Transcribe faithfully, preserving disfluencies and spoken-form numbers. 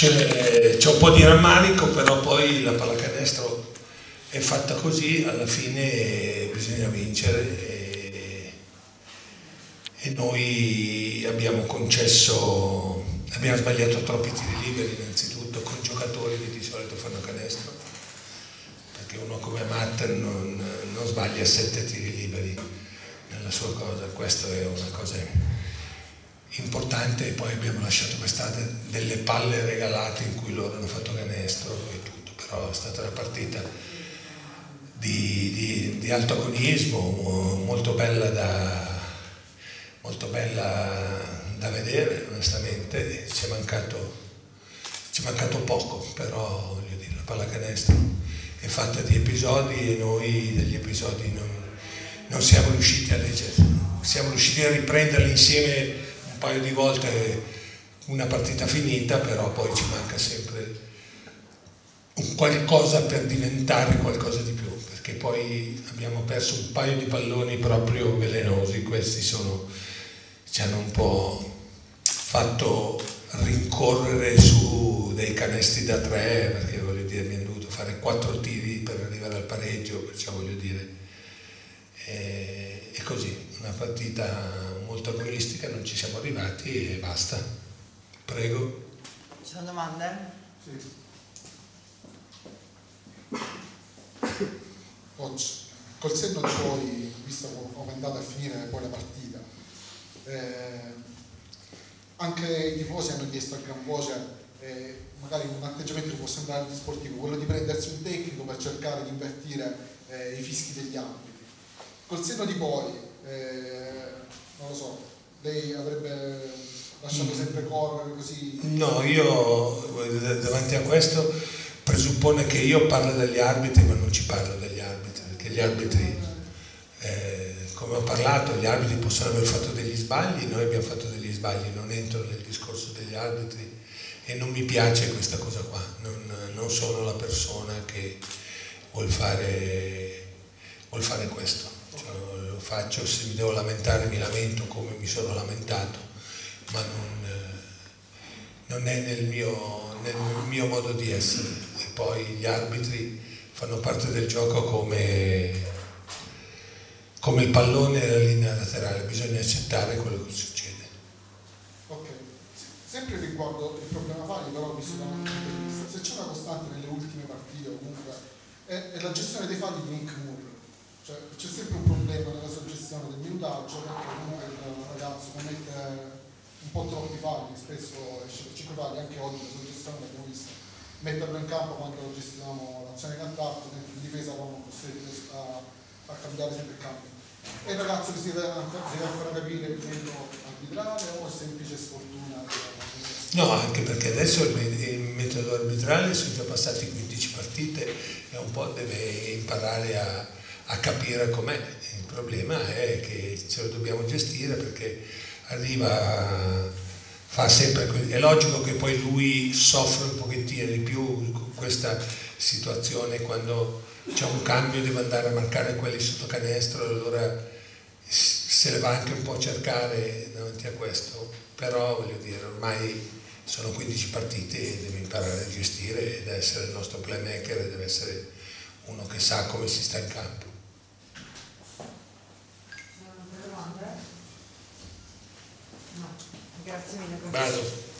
c'è un po' di rammarico, però poi la pallacanestro è fatta così, alla fine bisogna vincere e, e noi abbiamo concesso, abbiamo sbagliato troppi tiri liberi innanzitutto con giocatori che di solito fanno canestro, perché uno come Matten non, non sbaglia sette tiri liberi nella sua cosa, questa è una cosa importante. E poi abbiamo lasciato per strada delle palle regalate in cui loro hanno fatto canestro e tutto, però è stata una partita di, di, di alto agonismo, molto bella da, molto bella da vedere, onestamente. Ci è mancato, ci è mancato poco, però voglio dire, la pallacanestro è fatta di episodi e noi degli episodi non, non siamo riusciti a leggere, siamo riusciti a riprenderli insieme un paio di volte, una partita finita, però poi ci manca sempre un qualcosa per diventare qualcosa di più, perché poi abbiamo perso un paio di palloni proprio velenosi. Questi sono, ci hanno un po' fatto rincorrere su dei canestri da tre, perché voglio dire abbiamo dovuto fare quattro tiri per arrivare al pareggio, perciò voglio dire è, è così, una partita molto agonistica, non ci siamo arrivati e basta. Prego. Ci sono domande? Sì. Oggi, col senno di poi, visto come è andata a finire poi la partita, eh, anche i tifosi hanno chiesto a gran voce, eh, magari un atteggiamento che può sembrare sportivo, quello di prendersi un tecnico per cercare di invertire eh, i fischi degli arbitri. Col senno di poi, eh, non lo so, lei avrebbe lasciato sempre correre così? No, io davanti a questo presuppone che io parlo degli arbitri, ma non ci parlo degli arbitri, perché gli arbitri, eh, come ho parlato, gli arbitri possono aver fatto degli sbagli, noi abbiamo fatto degli sbagli, non entro nel discorso degli arbitri e non mi piace questa cosa qua, non, non sono la persona che vuol fare, vuol fare questo. Cioè, lo faccio, se mi devo lamentare mi lamento come mi sono lamentato, ma non, non è nel mio, nel mio modo di essere. E poi gli arbitri fanno parte del gioco come, come il pallone nella linea laterale, bisogna accettare quello che succede. Ok, sempre riguardo il problema falli, però visto da un punto di vista, se c'è una costante nelle ultime partite comunque è, è la gestione dei falli di Nick Moore. Cioè, c'è sempre un problema nella sua gestione del minutaggio, perché comunque il ragazzo commette un po' troppi falli, spesso esce per cinque falli, anche oggi la sua gestione l'abbiamo visto, metterlo in campo quando gestivamo l'azione in attacco, mentre in difesa eravamo costretti a, a cambiare sempre il cambio. E il ragazzo si deve ancora, deve ancora capire il metodo arbitrale o è semplice sfortuna? No, anche perché adesso il, il metodo arbitrale sono già passati quindici partite e un po' deve imparare a a capire com'è. Il problema è che ce lo dobbiamo gestire, perché arriva, fa sempre, è logico che poi lui soffre un pochettino di più con questa situazione, quando c'è un cambio deve andare a marcare quelli sotto canestro, allora se le va anche un po' a cercare davanti a questo, però voglio dire, ormai sono quindici partite e deve imparare a gestire ed essere il nostro playmaker e deve essere uno che sa come si sta in campo. No, grazie mille. Vado.